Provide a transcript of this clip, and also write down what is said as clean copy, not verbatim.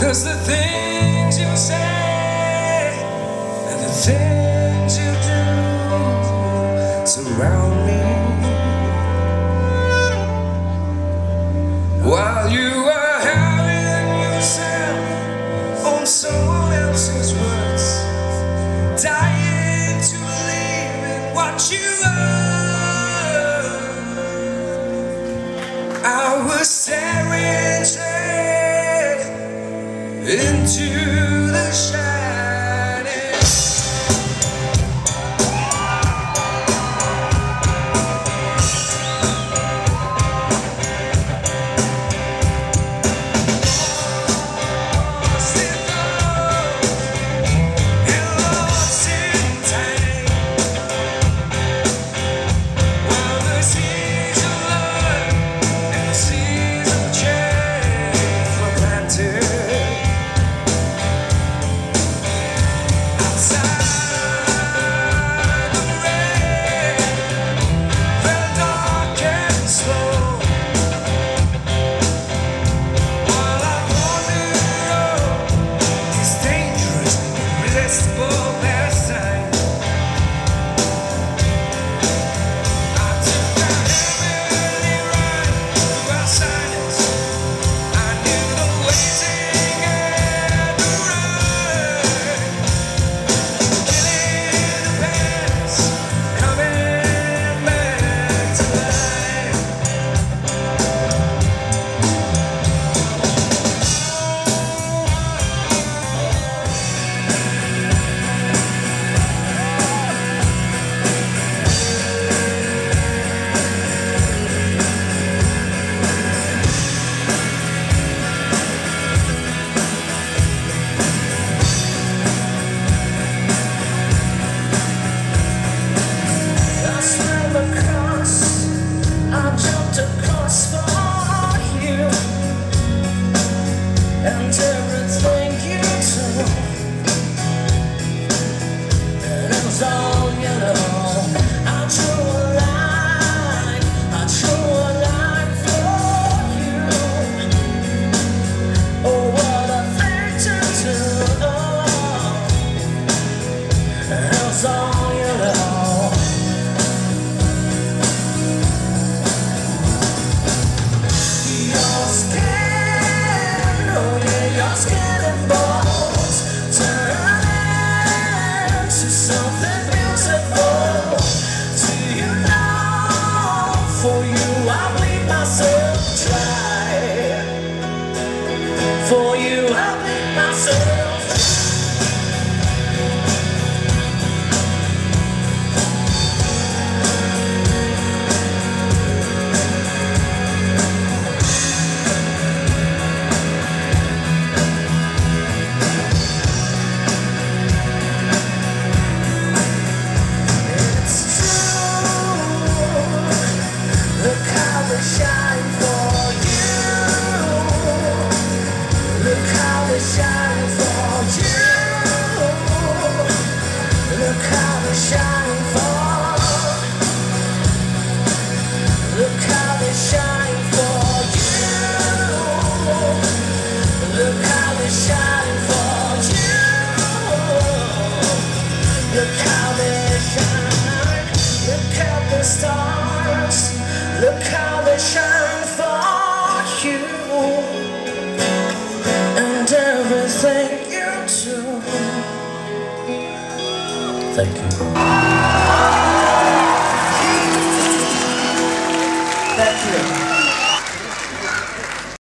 'Cause the things you say and the things you do surround me, while you are having yourself on someone else's words, dying to believe in what you are. I was staring straight into the shadow. And everything you do, and it was all you know. I drew a line for you. Oh, what a thing to do, and it was all you know. You're scared, oh yeah, you're scared and bones turn into something beautiful. Do you know, for you I bleed myself dry. For you I bleed myself dry. Shine for you. Look how they shine for you. Look how they shine for. Look how they shine for you. Look how they shine for you. Look how they shine. Look at the stars. Look how they shine for you, and everything you do. Thank you. Thank you.